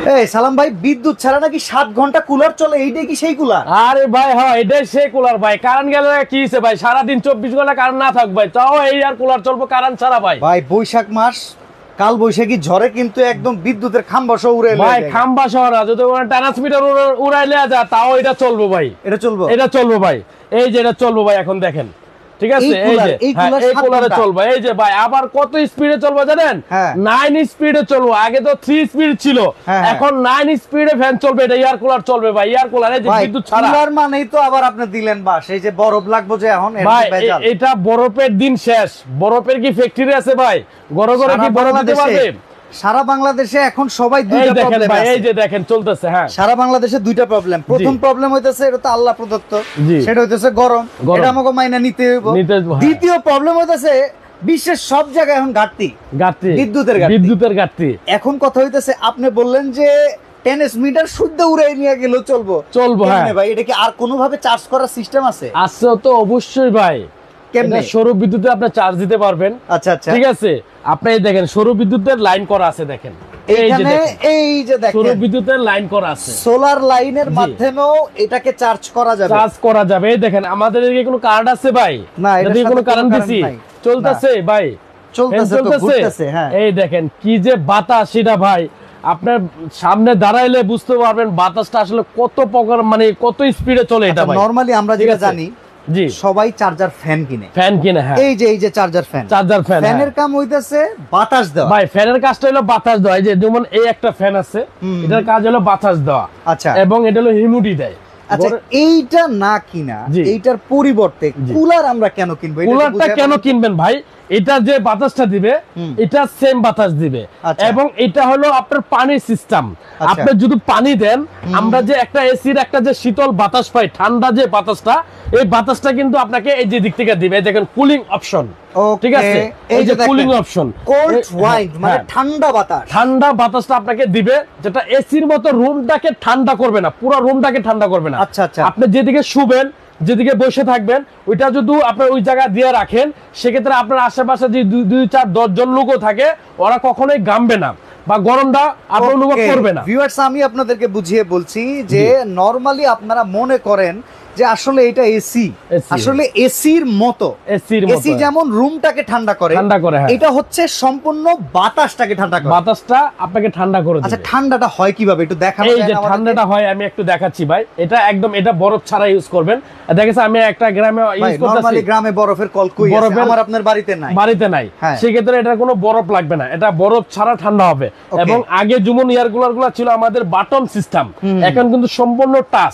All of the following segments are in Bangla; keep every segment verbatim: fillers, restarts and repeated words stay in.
এই সালাম ভাই, বিদ্যুৎ ছাড়া নাকি সাত ঘন্টা কুলার চলে, এইটাই কি সেই কুলার? আরে ভাই হ্যাঁ, এটাই সেই কুলার ভাই। কারেন্ট গেলে কি হইছে ভাই, সারাদিন চব্বিশ ঘন্টা কারেন্ট না থাক ভাই, তাও এই আর কুলার চলবো কারেন্ট ছাড়া ভাই। ভাই বৈশাখ মাস, কাল বৈশাখী ঝড়ে কিন্তু একদম বিদ্যুতের খাম্বা সহ উড়ে ভাই, খাম্বা সহ না, যদি ট্রান্সমিটার উড়াইলে যা তাও এটা চলবো ভাই, এটা চলবো, এটা চলবো ভাই। এই যে এটা চলবো ভাই, এখন দেখেন ঠিক আছে, এই যে এই কুলারে চলবে। এই যে ভাই আবার কত স্পিডে চলবে জানেন? নাইন স্পিডে চলবো। আগে তো থ্রি স্পিড ছিল, এখন নাইন স্পিডে ফ্যান চলবে। এটা এয়ার কুলার চলবে ভাই, এয়ার কুলার। এই যে বিদ্যুৎ ছাড়া কুলার মানেই তো আবার আপনি দিলেন বাস, এই যে বরফ লাগবে যে এখন ভাই, এটা বরফের দিন শেষ। বরফের কি ফ্যাক্টরি আছে ভাই? ঘরে ঘরে কি বরফ দিতে পারবে? সারা বাংলাদেশে এখন সবাই দুইটা প্রবলেম আছে। এই যে দেখেন চলতেছে, হ্যাঁ সারা বাংলাদেশে দুইটা প্রবলেম। প্রথম প্রবলেম হইতেছে, এটা তো আল্লাহ প্রদত্ত, সেটা হইতেছে গরম, এটা আমাকে মাইনা নিতে হইব। দ্বিতীয় প্রবলেম হইতেছে বিশ্বের সব জায়গায় এখন ঘাটতি, ঘাটতি বিদ্যুতের ঘাটতি, বিদ্যুতের ঘাটতি। এখন কথা হইতেছে, আপনি বললেন যে টেনিস মিটার শুদ্ধ উড়াই নিয়ে গেলেও চলবো, চলবো হ্যাঁ ভাই। এটা কি আর কোনো ভাবে চার্জ করার সিস্টেম আছে? আছে তো অবশ্যই ভাই। কেমনে? সৌর বিদ্যুতে আপনি চার্জ দিতে পারবেন। আচ্ছা আচ্ছা, ঠিক আছে। আপনি দেখেন সৌর বিদ্যুতের লাইন করা আছে, দেখেন এইখানে, এই যে দেখেন সৌর বিদ্যুতের লাইন করা আছে। সোলার লাইনের মাধ্যমেও এটাকে চার্জ করা যাবে, চার্জ করা যাবে। এই দেখেন আমাদের এদিকে কোনো কারেন্ট আছে ভাই? না, এদিকে কোনো কারেন্ট দিছি, চলতেছে ভাই, চলতেছে তো ঘুরতেছে। হ্যাঁ, এই দেখেন কি যে বাতাস, সেটা ভাই আপনার সামনে দাঁড়াইলে বুঝতে পারবেন বাতাসটা আসলে কত প্রকার, মানে কত স্পিডে চলে। এটা নরমালি আমরা যেটা জানি, জি সবাই চার্জার ফ্যান কিনে, ফ্যান কিনে। হ্যাঁ, এই যে এই যে চার্জার ফ্যান, চার্জার ফ্যান, ফ্যানের কাম হইতাছে বাতাস দেওয়া ভাই। ফ্যানের কাজটা হলো বাতাস দেওয়া। এই যে যেমন এই একটা ফ্যান আছে, এটার কাজ হলো বাতাস দেওয়া। আচ্ছা, এবং এটা হলো হিউমিডিটি দেয়। আচ্ছা, এইটা না কিনা এইটার পরিবর্তে কুলার আমরা কেন কিনবো? কুলারটা কেন কিনবেন ভাই? এটা যে বাতাসটা দিবে, এটা সেম বাতাস দিবে, এবং এটা হলো আপনার পানির সিস্টেম। আপনি যদি পানি দেন, আমরা যে একটা এসির একটা যে শীতল বাতাস পাই, ঠান্ডা যে বাতাসটা, এই বাতাসটা কিন্তু আপনাকে এই যে দিক থেকে দিবে। দেখেন কুলিং অপশন, ঠিক আছে, এই যে কুলিং অপশন, কোল্ড ওয়াইন্ড মানে ঠান্ডা বাতাস, ঠান্ডা বাতাসটা আপনাকে দিবে, যেটা এসির মতো রুমটাকে ঠান্ডা করবে না, পুরো রুমটাকে ঠান্ডা করবে না। আচ্ছা আচ্ছা, আপনি যেদিকে শুবেন, যেদিকে বসে থাকবেন, ওইটা যদি আপনার ওই জায়গা দিয়ে রাখেন, সেক্ষেত্রে আপনার আশেপাশে যে দুই চার দশ জন লোকও থাকে, ওরা কখনোই গামবে না বা গরমটা আপনার অনুভব করবে না। ভিউয়ার্স, আমি আপনাদেরকে বুঝিয়ে বলছি যে নরমালি আপনারা মনে করেন যে আসলে এটা এসি, আসলে এসির মতো, এসি যেমন রুমটাকে ঠান্ডা করে, ঠান্ডা করে, এটা হচ্ছে সম্পূর্ণ বাতাসটাকে ঠান্ডা করে, বাতাসটা আপনাকে ঠান্ডা করে। আচ্ছা, ঠান্ডাটা হয় কিভাবে একটু দেখানো যায়? এই যে ঠান্ডাটা হয়, আমি একটু দেখাচ্ছি ভাই। এটা একদম, এটা বরফ ছাড়া ইউজ করবেন। দেখেছেন আমি একটা গ্রামে ইউজ করতেছি, নরমালি গ্রামে বরফের কল কই আছে, আমার আপনার বাড়িতে নাই, বাড়িতে নাই, সেই ক্ষেত্রে এটা কোনো বরফ লাগবে না, এটা বরফ ছাড়া ঠান্ডা হবে। এবং আগে যেমন এয়ার কুলার গুলো ছিল আমাদের বাটন সিস্টেম, এখন কিন্তু সম্পূর্ণ টাচ,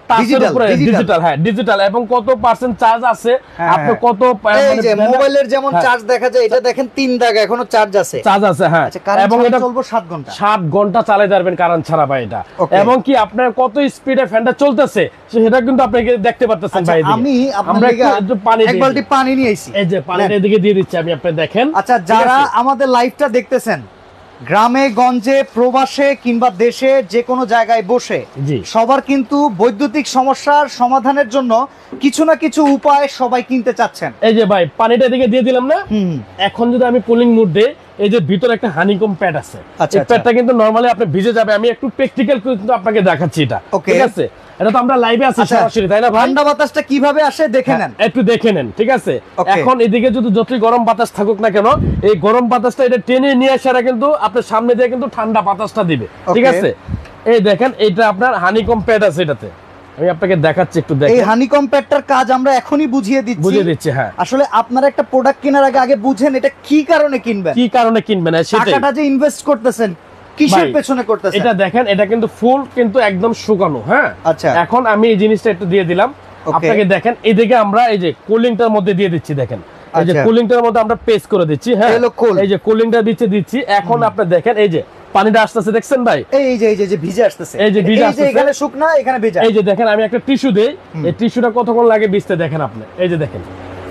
ডিজিটাল। হ্যাঁ, ডিজিটাল। এবং কত পার্সেন্ট চার্জ আছে, আপনি কত, এই যে মোবাইলের যেমন চার্জ দেখা যায়, এটা দেখেন তিন দাগ এখনো চার্জ আছে, চার্জ আছে। হ্যাঁ, এবং এটা চলবে সাত ঘন্টা, সাত ঘন্টা চালিয়ে যাবেন কারেন্ট ছাড়া ভাই এটা। এবং কি আপনার কত স্পিডে ফ্যানটা চলতেছে সেটা কিন্তু আপনি দেখতে পাচ্ছেন ভাই। আমি আপনাকে একটু পানি, এক বালতি পানি নিয়ে আইছি, এই যে পানিটা এদিকে দিয়ে দিচ্ছি আমি, আপনি দেখেন। আচ্ছা, যারা আমাদের লাইভটা দেখতেছেন গ্রামে গঞ্জে, প্রবাসে কিংবা দেশে যে কোনো জায়গায় বসে, সবার কিন্তু বৈদ্যুতিক সমস্যার সমাধানের জন্য কিছু না কিছু উপায় সবাই কিনতে চাচ্ছেন। এই যে ভাই পানিটা এদিকে দিয়ে দিলাম না, এখন যদি আমি কুলিং মুড দেই, এই যে ভিতরে একটা হানিকম প্যাড আছে, এই প্যাডটা কিন্তু নরমালি আপনি ভিজে যাবে। আমি একটু প্র্যাকটিক্যাল কিন্তু আপনাকে দেখাচ্ছি এটা, ঠিক আছে? এটা তো আমরা লাইভে আছি সরাসরি, তাই না ভাই? ঠান্ডা বাতাসটা কিভাবে আসে দেখে নেন, একটু দেখে নেন, ঠিক আছে? এখন এদিকে যদি যতই গরম বাতাস থাকুক না কেন, এই গরম বাতাসটা এটা টেনে নিয়ে আসে কিন্তু আপনার সামনে দিয়ে কিন্তু ঠান্ডা বাতাসটা দিবে, ঠিক আছে? এই দেখেন, এটা আপনার হানিকম প্যাড আছে, এটাতে আমি আপনাকে দেখাচ্ছি, একটু দেখেন। এই হানিকম প্যাডটার কাজ আমরা এখনই বুঝিয়ে দিচ্ছি, বুঝিয়ে দিচ্ছি। হ্যাঁ, আসলে আপনারা একটা প্রোডাক্ট কেনার আগে আগে বুঝেন এটা কি কারণে কিনবেন, কি কারণে কিনবেন, টাকাটা যে ইনভেস্ট করতেছেন কিসের পেছনে করতেছেন। এটা দেখেন, এটা কিন্তু ফুল কিন্তু একদম শুকানো। হ্যাঁ, আচ্ছা, এখন আমি এই জিনিসটা একটু দিয়ে দিলাম আপনাকে, দেখেন এদিকে আমরা এই যে কুলিংটার মধ্যে দিয়ে দিচ্ছি, দেখেন এই যে কুলিংটার মধ্যে আমরা পেস্ট করে দিচ্ছি। হ্যাঁ, এই যে কুলিংটা দিচ্ছে দিচ্ছি এখন আপনি দেখেন এই যে পানিটা আসতেছে, দেখছেন ভাই? এই যে এই যে ভিজে আসতেছে, এই যে ভিজে আসতেছে, এখানে শুকনা, এখানে ভেজা। এই যে দেখেন, আমি একটা টিস্যু দেই, এই টিস্যুটা কতক্ষণ লাগে ভিজতে দেখেন আপনি, এই যে দেখেন,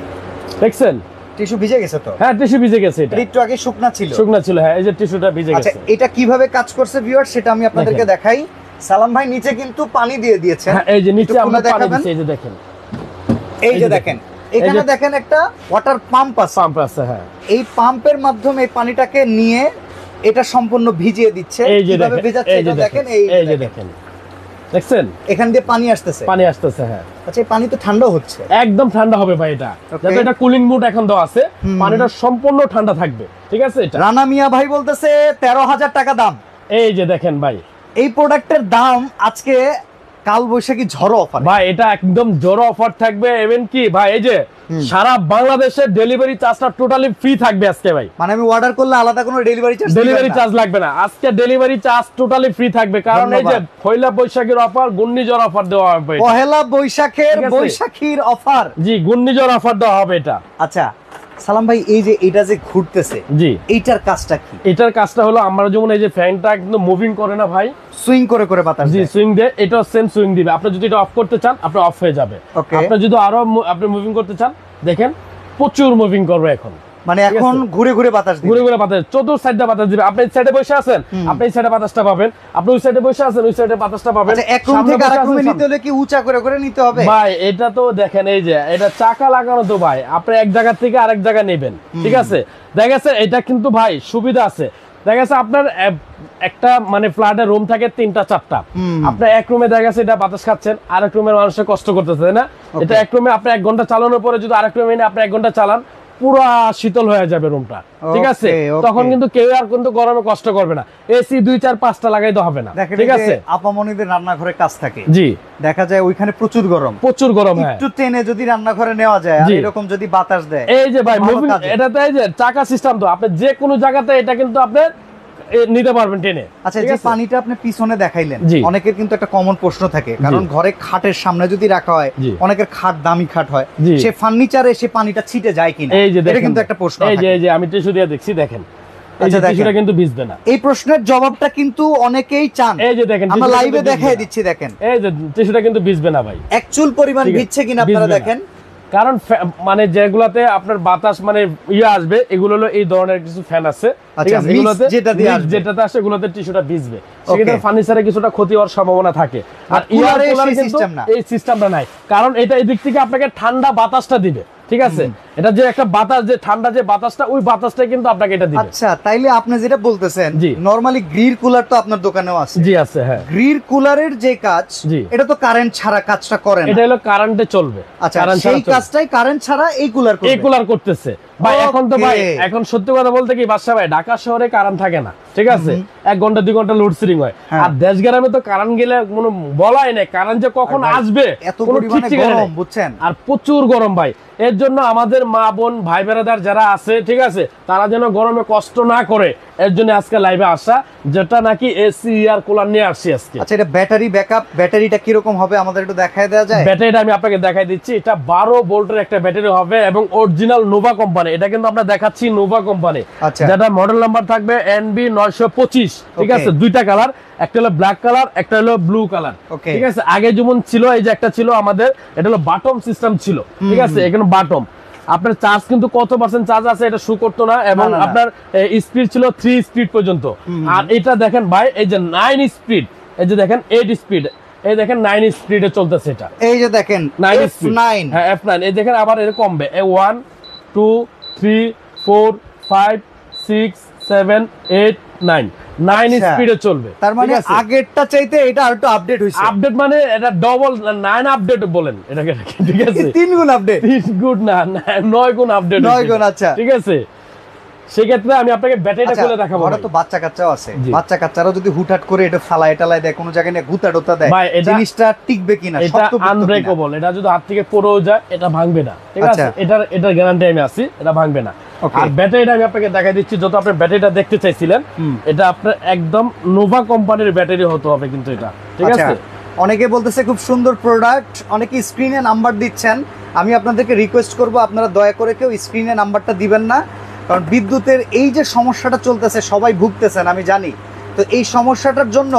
দেখছেন টিস্যু ভিজে গেছে তো? হ্যাঁ, টিস্যু ভিজে গেছে, এটা একটু আগে শুকনা ছিল, শুকনা ছিল। হ্যাঁ, এই যে টিস্যুটা ভিজে গেছে। আচ্ছা, এটা কিভাবে কাজ করছে ভিউয়ার সেটা আমি আপনাদেরকে দেখাই। সালাম ভাই নিচে কিন্তু পানি দিয়ে দিয়েছে। হ্যাঁ, এই যে নিচে আমরা পানি দিয়েছি, এই যে দেখেন, এই যে দেখেন এখানে দেখেন একটা ওয়াটার পাম্প আছে, পাম্প আছে। হ্যাঁ, এই পাম্পের মাধ্যমে এই পানিটাকে নিয়ে এটা সম্পূর্ণ ভিজিয়ে দিচ্ছে। কিভাবে ভেজাচ্ছে এটা দেখেন, এই যে দেখেন, দেখছেন এখান দিয়ে পানি আসতেছে, পানি আসতেছে। হ্যাঁ, আচ্ছা এই পানি তো ঠান্ডা হচ্ছে, একদম ঠান্ডা হবে ভাই। এটা যাতে এটা কুলিং মুড এখন দেওয়া আছে, পানিটা সম্পূর্ণ ঠান্ডা থাকবে, ঠিক আছে। এটা রানা মিয়া ভাই বলতেছে তেরো হাজার টাকা দাম। এই যে দেখেন ভাই, এই প্রোডাক্টের দাম আজকে কাল বৈশাখী ঝড়ো অফার ভাই, এটা একদম ঝড়ো অফার থাকবে। এমন কি ভাই, এই যে সারা বাংলাদেশের ডেলিভারি চার্জটা টোটালি ফ্রি থাকবে আজকে ভাই। মানে আমি অর্ডার করলে আলাদা কোনো ডেলিভারি চার্জ ডেলিভারি চার্জ লাগবে না, আজকে ডেলিভারি চার্জ টোটালি ফ্রি থাকবে। কারণ এই যে পয়লা বৈশাখের অফার, ঘূর্ণিঝড় অফার দেওয়া হবে। পহেলা বৈশাখের বৈশাখীর অফার, জি, ঘূর্ণিঝড় অফার দেওয়া হবে এটা। আচ্ছা সালাম ভাই, এই যে এটা যে ঘুরতেছে, জি, এইটার কাজটা কি? এটার কাজটা হলো আমরা যেমন এই যে ফ্যানটা একদম মুভিং করে না ভাই, সুইং করে করে বাতাস, জি, সুইং দেয়। এটা সেম সুইং দিবে। আপনি যদি এটা অফ করতে চান, আপনি অফ হয়ে যাবে। আপনি যদি আরো আপনি মুভিং করতে চান, দেখেন প্রচুর মুভিং করবে এখন। মানে এখন ঘুরে ঘুরে বাতাস দিবে, ঘুরে ঘুরে বাতাস, চতুর সাইডে বাতাস দিবে। আপনি এই সাইডে বসে আছেন, আপনি এই সাইডে বাতাসটা পাবেন। আপনি ওই সাইডে বসে আছেন, ওই সাইডে বাতাসটা পাবেন। আচ্ছা, এক রুম থেকে আরেক রুমে নিতে হলে কি উঁচা করে করে নিতে হবে? ভাই এটা তো দেখেন, এই যে এটা চাকা লাগানো তো ভাই, আপনি এক জায়গা থেকে আরেক জায়গা নেবেন, ঠিক আছে। দেখা গেছে এটা কিন্তু ভাই সুবিধা আছে। দেখা গেছে আপনার একটা মানে ফ্ল্যাটের রুম থাকে তিনটা চারটা, আপনার এক রুমে দেখা গেছে এটা বাতাস খাচ্ছেন, আরেক রুমের মানুষের কষ্ট করতেছে, তাই না? এটা এক রুমে আপনি এক ঘন্টা চালানোর পরে যদি আরেক রুমে আপনি এক ঘন্টা চালান, পুরো শীতল হয়ে যাবে রুমটা, ঠিক আছে। তখন কিন্তু কেউ আর কিন্তু গরমে কষ্ট করবে না। এসি দুই চার পাঁচটা লাগাইতে হবে না, ঠিক আছে। আপামনিদের রান্নাঘরে কাজ থাকে, জি, দেখা যায় ওইখানে প্রচুর গরম, প্রচুর গরম। হ্যাঁ, একটু টেনে যদি রান্নাঘরে নেওয়া যায় আর এরকম যদি বাতাস দেয়, এই যে ভাই মুভিং, এটাতে এই যে চাকা সিস্টেম, তো আপনি যে কোনো জায়গাতে এটা কিন্তু আপনি নিতে পারবেন টেনে। আচ্ছা, যে পানিটা আপনি পিছনে দেখাইলেন, অনেকের কিন্তু একটা কমন প্রশ্ন থাকে, কারণ ঘরে খাটের সামনে যদি রাখা হয়, অনেকের খাট দামি খাট হয়, সে ফার্নিচারে সে পানিটা ছিটে যায় কিনা, এটা কিন্তু একটা প্রশ্ন। এই যে এই যে আমি টিস্যু দিয়ে দেখছি, দেখেন টিস্যুটা কিন্তু ভিজবে না। এই প্রশ্নের জবাবটা কিন্তু অনেকেই চান। এই যে দেখেন, আমরা লাইভে দেখাই দিচ্ছি, দেখেন এই যে টিস্যুটা কিন্তু ভিজবে না ভাই, অ্যাকচুয়াল পরিমাণ ভিজছে কিনা আপনারা দেখেন। কারণ মানে যেগুলাতে আপনার বাতাস মানে ইয়ে আসবে, এগুলো হলো এই ধরনের কিছু ফ্যান আছে, ঠিক আছে। এগুলোতে যেটাতে আসে এগুলোতে টিস্যুটা ভিজবে, সেক্ষেত্রে ফার্নিচারে কিছুটা ক্ষতি হওয়ার সম্ভাবনা থাকে। আর ইয়ার কুলারে কিন্তু এই সিস্টেমটা নাই, কারণ এটা এদিক থেকে আপনাকে ঠান্ডা বাতাসটা দিবে, ঠিক আছে। এটা যে একটা বাতাস, যে ঠান্ডা যে বাতাসটা, ওই বাতাসটা কিন্তু আপনাকে এটা দিবে। আচ্ছা, তাইলে আপনি যেটা বলতেছেন, নরমালি গ্রিল কুলার তো আপনার দোকানেও আছে? জি আছে, হ্যাঁ। গ্রিল কুলারের যে কাজ, এটা তো কারেন্ট ছাড়া কাজটা করে না, এটা হলো কারেন্টে চলবে। আচ্ছা, সেই কাজটাই কারেন্ট ছাড়া এই কুলার করবে, এই কুলার করতেছে ভাই। এখন তো ভাই, এখন সত্যি কথা বলতে কি বাদশা ভাই, ঢাকা শহরে কারেন্ট থাকে না, ঠিক আছে। এক ঘন্টা দুই ঘন্টা লোডশেডিং হয়, আর দেশ গ্রামে তো কারেন্ট গেলে কোনো বলাই নাই, কারেন্ট যে কখন আসবে এত পরিমাণে গরম, বুঝছেন, আর প্রচুর গরম ভাই। এর জন্য আমাদের মা বোন ভাই বেরাদার যারা আছে, ঠিক আছে, তারা যেন গরমে কষ্ট না করে, এর জন্য আজকে লাইভে আসা, যেটা নাকি এসি আর কুলার নিয়ে আসছি আজকে। আচ্ছা, এটা ব্যাটারি ব্যাকআপ, ব্যাটারিটা কি রকম হবে আমাদের একটু দেখায় দেওয়া যায়? ব্যাটারিটা আমি আপনাকে দেখাই দিচ্ছি। এটা বারো ভোল্টের একটা ব্যাটারি হবে এবং অরিজিনাল নোভা কোম্পানি। এটা কিন্তু আমরা দেখাচ্ছি নোভা কোম্পানি, যেটা মডেল নাম্বার থাকবে এনবি নয়শো পঁচিশ, ঠিক আছে। দুইটা কালার, একটা হলো ব্ল্যাক কালার, একটা হলো ব্লু কালার, ঠিক আছে। আগে যেমন ছিল, এই যে একটা ছিল আমাদের, এটা হলো বাটম সিস্টেম ছিল, ঠিক আছে। এখানে বাটম, আপনার চার্জ কিন্তু কত পার্সেন্ট চার্জ আছে এটা শো করতো না, এবং আপনার স্পিড ছিল থ্রি স্পিড পর্যন্ত। আর এটা দেখেন ভাই, এই যে নাইন স্পিড, এই যে দেখেন এইট স্পিড, এই দেখেন নাইন স্পিডে চলতেছে এটা, এই যে দেখেন নাইন স্পিড, হ্যাঁ এফ নাইন। এই দেখেন আবার এর কমবে, one two three four five six seven eight nine, nine স্পিডে চলবে। তার মানে আগেরটা চাইতে এটা আরেকটু আপডেট হইছে। আপডেট মানে এটা ডবল, নাইন আপডেট বলেন এটাকে, ঠিক আছে। তিন গুণ আপডেট, তিন গুণ না, নয় গুণ আপডেট, নয় গুণ। আচ্ছা, ঠিক আছে। সেক্ষেত্রে আমি আপনাকে ব্যাটারিটা খুলে দেখাবো। ওরা তো বাচ্চা কাচ্চাও আছে, বাচ্চা কাচ্চারাও যদি হুটহাট করে এটা ফালায় টালায় দেয়, কোনো জায়গায় নিয়ে গুতা ডোতা দেয়, জিনিসটা টিকবে কিনা, এটা আনব্রেকেবল। এটা যদি হাত থেকে পড়েও যায়, এটা ভাঙবে না, ঠিক আছে। এটার এটার গ্যারান্টি আমি আছি, এটা ভাঙবে না। আর ব্যাটারিটা আমি আপনাকে দেখাই দিচ্ছি, যত আপনি ব্যাটারিটা দেখতে চাইছিলেন, এটা আপনার একদম নোভা কোম্পানির ব্যাটারি হতে হবে কিন্তু এটা, ঠিক আছে। অনেকে বলতেছে খুব সুন্দর প্রোডাক্ট, অনেকে স্ক্রিনে নাম্বার দিচ্ছেন। আমি আপনাদেরকে রিকোয়েস্ট করব, আপনারা দয়া করে কেউ স্ক্রিনে নাম্বারটা দিবেন না, কারণ বিদ্যুতের এই যে সমস্যাটা চলতেছে সবাই ভুগতেছেন আমি জানি। তো এই সমস্যাটার জন্য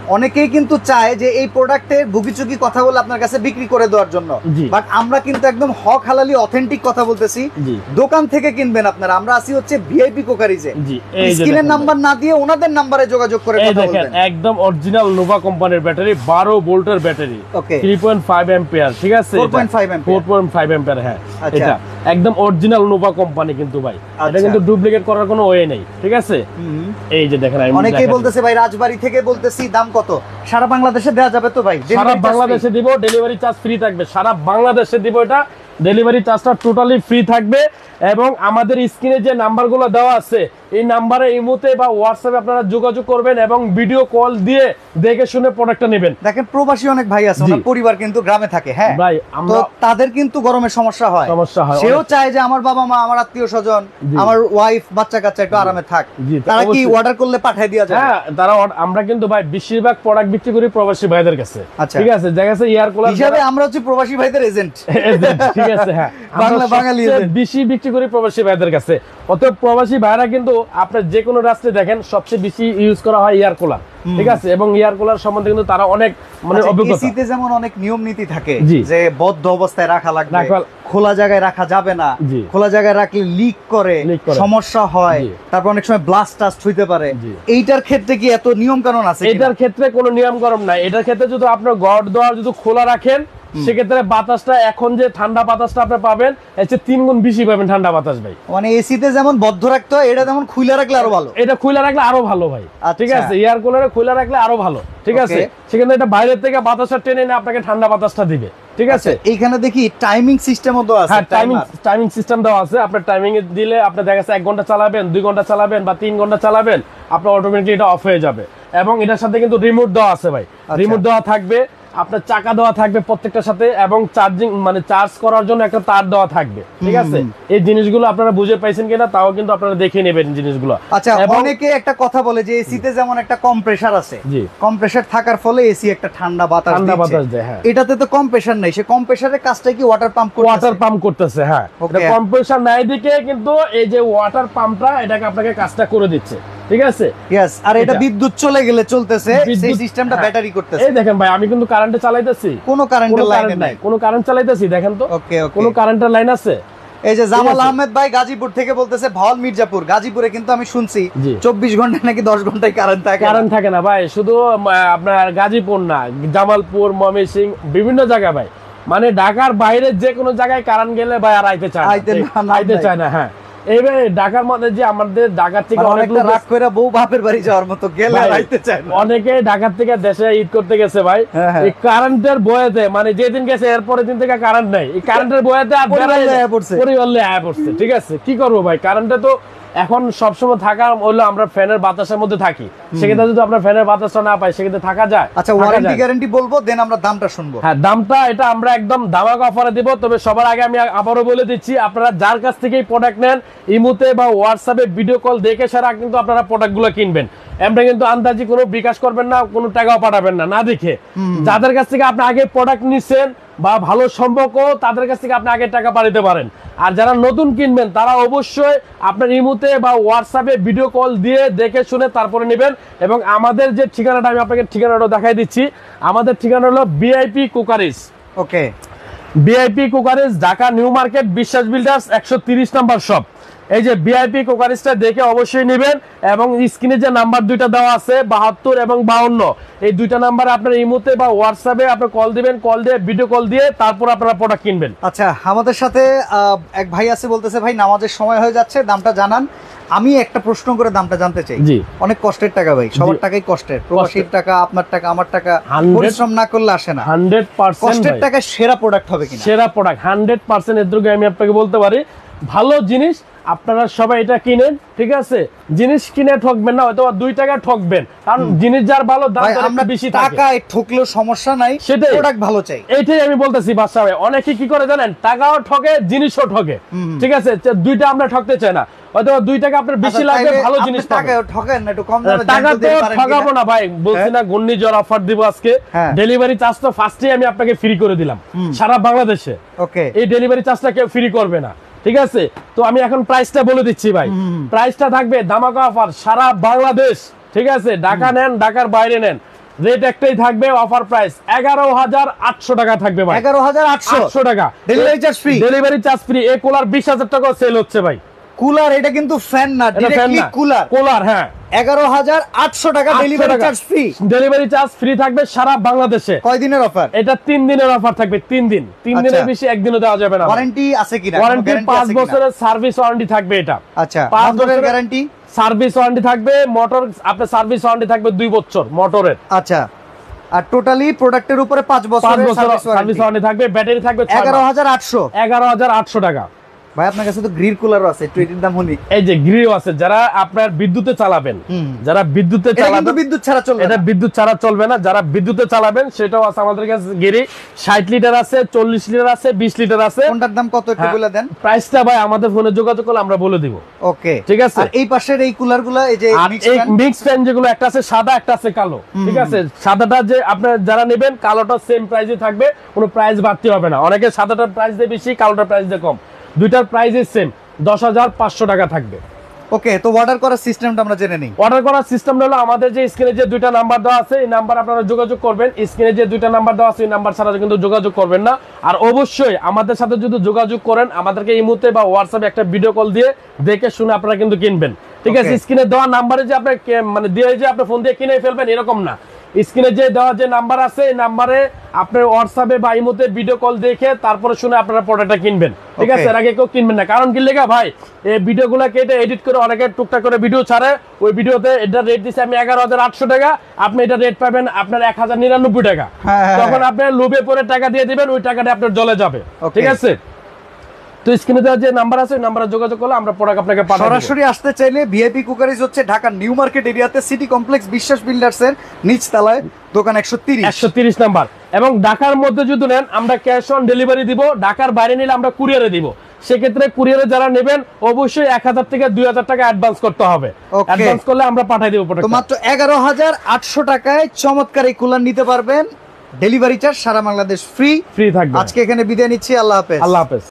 অনেকেই কিন্তু চায় যে এই প্রোডাক্টের ভুগিচুকি কথা বলে আপনার কাছে বিক্রি করে দেওয়ার জন্য, বাট আমরা কিন্তু একদম হক হালালি অথেন্টিক কথা বলতেছি। দোকান থেকে কিনবেন আপনারা, আমরা আসি হচ্ছে ভিআইপি কোকারিজে। স্ক্রিনের নাম্বার না দিয়ে ওনাদের নাম্বারে যোগাযোগ করে কথা বলবেন। একদম অরিজিনাল নোভা কোম্পানির ব্যাটারি, বারো ভোল্টের battery, three point five ampere, ঠিক আছে, four point five ampere, four point five ampere, হ্যাঁ এটা একদম অরিজিনাল নোভা কোম্পানি কিন্তু ভাই, এটা কিন্তু ডুপ্লিকেট করার কোনো ওয়ে নেই, ঠিক আছে। এই যে দেখেন, অনেকেই বলতেছে ভাই রাজবাড়ী থেকে বলতেছি, দাম কত? সারা বাংলাদেশে দেওয়া যাবে তো ভাই? সারা বাংলাদেশে দিব, ডেলিভারি চার্জ ফ্রি থাকবে, সারা বাংলাদেশে দিব এটা, ডেলিভারি চার্জটা টোটালি ফ্রি থাকবে। এবং আমাদের স্ক্রিনে যে নাম্বারগুলো দেওয়া আছে এই নাম্বারে ইমোতে বা হোয়াটসঅ্যাপে আপনারা যোগাযোগ করবেন এবং ভিডিও কল দিয়ে দেখে শুনে প্রোডাক্টটা নেবেন। দেখেন প্রবাসী অনেক ভাই আছে, ওনার পরিবার কিন্তু গ্রামে থাকে, হ্যাঁ ভাই, আমরা তাদের কিন্তু গরমের সমস্যা হয়, সমস্যা হয়, সেও চায় যে আমার বাবা মা, আমার আত্মীয় স্বজন, আমার ওয়াইফ, বাচ্চা কাচ্চা একটু আরামে থাক, তারা কি অর্ডার করলে পাঠিয়ে দেওয়া যায়? হ্যাঁ, তারা আমরা কিন্তু ভাই বেশিরভাগ প্রোডাক্ট বিক্রি করি প্রবাসী ভাইদের কাছে, ঠিক আছে, দেখা গেছে এয়ার কুলার হিসাবে আমরা হচ্ছে প্রবাসী ভাইদের এজেন্ট, ঠিক আছে, হ্যাঁ, বাংলা বাঙালি বেশি বিক্রি করি প্রবাসী ভাইদের কাছে। অতএব প্রবাসী ভাইরা কিন্তু আপনার যে কোনো রাস্তায় দেখেন সবচেয়ে বেশি ইউজ করা হয় এয়ার কুলার, ঠিক আছে, এবং এয়ার কুলার সম্বন্ধে কিন্তু তারা অনেক মানে অভিজ্ঞতা। এসিতে যেমন অনেক নিয়ম নীতি থাকে যে বদ্ধ অবস্থায় রাখা লাগবে, খোলা জায়গায় রাখা যাবে না, খোলা জায়গায় রাখলে লিক করে, সমস্যা হয়, তারপর অনেক সময় ব্লাস্ট টাস্ট হইতে পারে। এইটার ক্ষেত্রে কি এত নিয়ম কানুন আছে? এটার ক্ষেত্রে কোনো নিয়ম কানুন নাই। এটার ক্ষেত্রে যদি আপনার গড় দোয়ার যদি খোলা রাখেন সেক্ষেত্রে বাতাসটা এখন যে ঠান্ডা বাতাসটা আপনি পাবেন এর চেয়ে তিন গুণ বেশি পাবেন ঠান্ডা বাতাস ভাই। মানে এসিতে যেমন বদ্ধ রাখতে হয়, এটা যেমন খুলে রাখলে আরো ভালো। এটা খুলে রাখলে আরো ভালো ভাই, ঠিক আছে, এয়ার কুলারে খুলে রাখলে আরো ভালো, ঠিক আছে, সেখানে এটা বাইরে থেকে বাতাসটা টেনে এনে আপনাকে ঠান্ডা বাতাসটা দিবে, ঠিক আছে। এইখানে দেখি টাইমিং সিস্টেমও দেওয়া আছে। হ্যাঁ, টাইমিং টাইমিং সিস্টেম দেওয়া আছে। আপনার টাইমিং এ দিলে আপনি দেখা যাচ্ছে এক ঘন্টা চালাবেন, দুই ঘন্টা চালাবেন বা তিন ঘন্টা চালাবেন, আপনার অটোমেটিকলি এটা অফ হয়ে যাবে। এবং এটার সাথে কিন্তু রিমোট দেওয়া আছে ভাই, রিমোট দেওয়া থাকবে, আপনার চাকা দেওয়া থাকবে প্রত্যেকটার সাথে, এবং চার্জিং মানে চার্জ করার জন্য একটা তার দেওয়া থাকবে, ঠিক আছে। এই জিনিসগুলো আপনারা বুঝে পাইছেন কিনা তাও কিন্তু আপনারা দেখে নেবেন জিনিসগুলো। আচ্ছা, অনেকে একটা কথা বলে যে এসিতে যেমন একটা কম্প্রেসার আছে, কম্প্রেসার থাকার ফলে এসি একটা ঠান্ডা বাতাস ঠান্ডা বাতাস দেয়, হ্যাঁ, এটাতে তো কম্প্রেসার নাই, সে কম্প্রেসারের কাজটা কি ওয়াটার পাম্প করতেছে? ওয়াটার পাম্প করতেছে, হ্যাঁ, এটা কম্প্রেসার নাই দিকে কিন্তু এই যে ওয়াটার পাম্পটা এটাকে আপনাকে কাজটা করে দিচ্ছে, ঠিক আছে। यस, আর এটা বিদ্যুৎ চলে গেলে চলতেছে, সেই সিস্টেমটা ব্যাটারি করতেছে। এই দেখেন ভাই, আমি কিন্তু কারেন্টে চালাইতেছি, কোনো কারেন্টের লাইন নাই, কোনো কারেন্ট চালাইতেছি, দেখেন তো ওকে ওকে, কোনো কারেন্টের লাইন আছে? এই যে জামাল আহমেদ ভাই গাজীপুর থেকে বলতেছে, ভাওয়াল মির্জাপুর, গাজীপুরে কিন্তু আমি শুনছি চব্বিশ ঘন্টা নাকি দশ ঘন্টায় কারেন্ট থাকে। কারেন্ট থাকে না ভাই, শুধু আপনার গাজীপুর না, জামালপুর, ময়মনসিংহ, বিভিন্ন জায়গায় ভাই, মানে ঢাকার বাইরে যে কোনো জায়গায় কারেন্ট গেলে ভাই আর আইতে চায় না, আইতে চায় না। হ্যাঁ, এইবার ঢাকার মধ্যে যে আমাদের ঢাকার থেকে অনেকটা রাগ করে বউ বাপের বাড়ি যাওয়ার মতো গেলে আইতে চায় না, অনেকে ঢাকার থেকে দেশে ঈদ করতে গেছে ভাই, এই কারেন্টের বয়াতে, মানে যেদিন গেছে এরপরের দিন থেকে কারেন্ট নাই, এই কারেন্টের বয়াতে আর পরিবার আয়া পড়ছে, ঠিক আছে। কি করবো ভাই, কারেন্টে তো এখন সবসময় থাকা হলো আমরা ফ্যানের বাতাসের মধ্যে থাকি, সেক্ষেত্রে যদি আমরা ফ্যানের বাতাসটা না পাই সেক্ষেত্রে থাকা যায়। আচ্ছা, ওয়ারেন্টি গ্যারান্টি বলবো, দেন আমরা দামটা শুনবো। হ্যাঁ, দামটা এটা আমরা একদম ধামাকা অফারে দিব। তবে সবার আগে আমি আবারও বলে দিচ্ছি, আপনারা যার কাছ থেকেই প্রোডাক্ট নেন ইমোতে বা হোয়াটসঅ্যাপে ভিডিও কল দেখে সারা কিন্তু আপনারা প্রোডাক্টগুলো কিনবেন। আমরা কিন্তু আন্দাজি কোনো বিকাশ করবেন না, কোনো টাকাও পাঠাবেন না না দেখে। যাদের কাছ থেকে আপনি আগে প্রোডাক্ট নিচ্ছেন বা ভালো সম্পর্ক, তাদের কাছ থেকে আপনি আগে টাকা পাঠাতে পারেন। আর যারা নতুন কিনবেন তারা অবশ্যই আপনার ইমোতে বা হোয়াটসঅ্যাপে ভিডিও কল দিয়ে দেখে শুনে তারপরে নেবেন। এবং আমাদের যে ঠিকানাটা আমি আপনাকে ঠিকানাটা দেখাই দিচ্ছি, আমাদের ঠিকানা হলো VIP cookeries. Okay, VIP cookeries, Dhaka new market, Biswas builders, একশো তিরিশ নাম্বার শপ। এই যে ভিআইপি কুকারিজটা দেখে অবশ্যই নেবেন। এবং স্ক্রিনে যে নাম্বার দুইটা দেওয়া আছে বাহাত্তর এবং বাউন্ন, এই দুইটা নাম্বারে আপনার ইমোতে বা হোয়াটসঅ্যাপে আপনি কল দিবেন, কল দিয়ে ভিডিও কল দিয়ে তারপর আপনারা প্রোডাক্ট কিনবেন। আচ্ছা, আমাদের সাথে এক ভাই আছে, বলতেছে ভাই নামাজের সময় হয়ে যাচ্ছে, দামটা জানান। আমি একটা প্রশ্ন করে দামটা জানতে চাই। জি, অনেক কষ্টের টাকা ভাই, সবার টাকাই কষ্টের, প্রবাসীর টাকা, আপনার টাকা, আমার টাকা, পরিশ্রম না করলে আসে না। হান্ড্রেড পার্সেন্ট কষ্টের টাকা সেরা প্রোডাক্ট হবে কিনা? সেরা প্রোডাক্ট হান্ড্রেড পার্সেন্ট এর দ্রুগে আমি আপনাকে বলতে পারি। ভালো জিনিস আপনারা সবাই এটা কিনেন, ঠিক আছে। জিনিস কিনে ঠকবেন না, হয়তো দুই টাকা ঠকবেন, কারণ জিনিস যার ভালো দাম আমরা বেশি টাকায় ঠকলেও সমস্যা নাই, সেটাই প্রোডাক্ট ভালো চাই। এইটাই আমি বলতেছি বাদশা ভাই। অনেকে কি করে জানেন, টাকাও ঠকে জিনিসও ঠকে, ঠিক আছে। দুইটা আমরা ঠকতে চাই না, হয়তো দুই টাকা আপনার বেশি লাগবে, ভালো জিনিস পাবেন। ঠকেন না, একটু কম দামে টাকা তো ঠকাবো না ভাই, বলছি না ঘূর্ণিঝড় অফার দিব আজকে। ডেলিভারি চার্জ তো ফার্স্টে আমি আপনাকে ফ্রি করে দিলাম সারা বাংলাদেশে। ওকে, এই ডেলিভারি চার্জটা কেউ ফ্রি করবে না, ঠিক আছে। তো আমি এখন প্রাইসটা বলে দিচ্ছি ভাই, প্রাইসটা থাকবে ধামাকা অফার সারা বাংলাদেশ, ঠিক আছে। ঢাকা নেন, ঢাকার বাইরে নেন, রেট একটাই থাকবে, অফার প্রাইস এগারো হাজার আটশো টাকা থাকবে ভাই। এগারো হাজার আটশো টাকা delivery charge free. Delivery charge free. এই কুলার বিশ হাজার টাকা সেল হচ্ছে ভাই। কুলার, এটা কিন্তু ফ্যান না, ডাইরেক্টলি কুলার। কুলার, হ্যাঁ। এগারো হাজার আটশো টাকা delivery charge free. Delivery charge free থাকবে সারা বাংলাদেশে। কয় দিনের অফার? এটা তিন দিনের অফার থাকবে, তিন দিন। তিন দিনের বেশি একদিনও দেওয়া যাবে না। ওয়ারেন্টি আছে কিনা? ওয়ারেন্টি পাঁচ বছরের সার্ভিস ওয়ারেন্টি থাকবে এটা। আচ্ছা, পাঁচ বছরের গ্যারান্টি, সার্ভিস ওয়ারেন্টি থাকবে। মোটর আপনার সার্ভিস ওয়ারেন্টি থাকবে দুই বছর মোটরের। আচ্ছা, আর টোটালি প্রোডাক্টের উপরে পাঁচ বছরের সার্ভিস ওয়ারেন্টি থাকবে। ব্যাটারি থাকবে এগারো হাজার আটশো এগারো হাজার আটশো টাকা। ভাই আপনার কাছে তো গ্রিল কুলারও আছে, একটু এটির দাম শুনি। এই যে গ্রিল আছে, যারা আপনার বিদ্যুতে চালাবেন, যারা বিদ্যুতে চালাবেন, বিদ্যুৎ ছাড়া চলবে, এটা বিদ্যুৎ ছাড়া চলবে না। যারা বিদ্যুতে চালাবেন সেটাও আছে আমাদের কাছে। গিরি ষাট লিটার আছে, চল্লিশ লিটার আছে, বিশ লিটার আছে। কোনটার দাম কত একটু বলে দেন। প্রাইসটা ভাই আমাদের ফোনে যোগাযোগ করলে আমরা বলে দিব। ওকে, ঠিক আছে। আর এই পাশের এই কুলারগুলো, এই যে মিক্স ফ্যান যেগুলো, একটা আছে সাদা, একটা আছে কালো। ঠিক আছে, সাদাটা যে আপনার যারা নেবেন, কালোটা সেম প্রাইসে থাকবে, কোনো প্রাইস বাড়তি হবে না। অনেকে সাদাটার প্রাইস দিয়ে বেশি, কালোটার প্রাইস দিয়ে কম। দুইটার প্রাইস সেম, দশ হাজার পাঁচশো টাকা থাকবে। ওকে, তো অর্ডার করার সিস্টেমটা আমরা জেনে নিই। অর্ডার করার সিস্টেম হলো আমাদের যে স্ক্রিনে যে দুইটা নাম্বার দেওয়া আছে, এই নাম্বার আপনারা যোগাযোগ করবেন। স্ক্রিনে যে দুইটা নাম্বার দেওয়া আছে, এই নাম্বার ছাড়া কিন্তু যোগাযোগ করবেন না। আর অবশ্যই আমাদের সাথে যদি যোগাযোগ করেন, আমাদেরকে ইমোতে বা হোয়াটসঅ্যাপে একটা ভিডিও কল দিয়ে দেখে শুনে আপনারা কিন্তু কিনবেন। ঠিক আছে, স্ক্রিনে দেওয়া নাম্বারে যে আপনি মানে দিয়ে যে আপনি ফোন দিয়ে কিনে ফেলবেন এরকম না। স্ক্রিনে যে দেওয়া যে নাম্বার আছে, এই নাম্বারে আপনার হোয়াটসঅ্যাপে বা ইমোতে ভিডিও কল দেখে তারপরে শুনে আপনারা প্রোডাক্টটা কিনবেন। ঠিক আছে, এর আগে কেউ কিনবেন না। কারণ কি লেগা ভাই, এই ভিডিওগুলো কেটে এডিট করে অনেকে টুকটাক করে ভিডিও ছাড়ে। ওই ভিডিওতে এটা রেট দিচ্ছে আমি এগারো হাজার আটশো টাকা, আপনি এটা রেট পাবেন আপনার এক হাজার নিরানব্বই টাকা। তখন আপনি লোভে পরে টাকা দিয়ে দিবেন, ওই টাকাটা আপনার জলে যাবে। ঠিক আছে, তো স্ক্রিনে দেওয়া যে নাম্বার আছে, ওই নাম্বারে যোগাযোগ করলে আমরা প্রোডাক্ট আপনাকে পাঠাবো। সরাসরি আসতে চাইলে ভিআইপি কুকারিজ হচ্ছে ঢাকা নিউ মার্কেট এরিয়াতে, সিটি কমপ্লেক্স বিশ্বাস বিল্ডার্স এর নিচ তলায়, দোকান একশো তিরিশ একশো তিরিশ নাম্বার। এবং ঢাকার মধ্যে যদি নেন, আমরা ক্যাশ অন ডেলিভারি দিব। ঢাকার বাইরে নিলে আমরা কুরিয়ারে দিব। সেক্ষেত্রে কুরিয়ারে যারা নেবেন অবশ্যই এক হাজার থেকে দুই হাজার টাকা অ্যাডভান্স করতে হবে। অ্যাডভান্স করলে আমরা পাঠিয়ে দেবো প্রোডাক্ট। তো মাত্র এগারো হাজার আটশো টাকায় চমৎকার এই কুলার নিতে পারবেন। ডেলিভারি চার্জ সারা বাংলাদেশ ফ্রি ফ্রি থাকবে। আজকে এখানে বিদায় নিচ্ছি, আল্লাহ হাফেজ। আল্লাহ হাফেজ।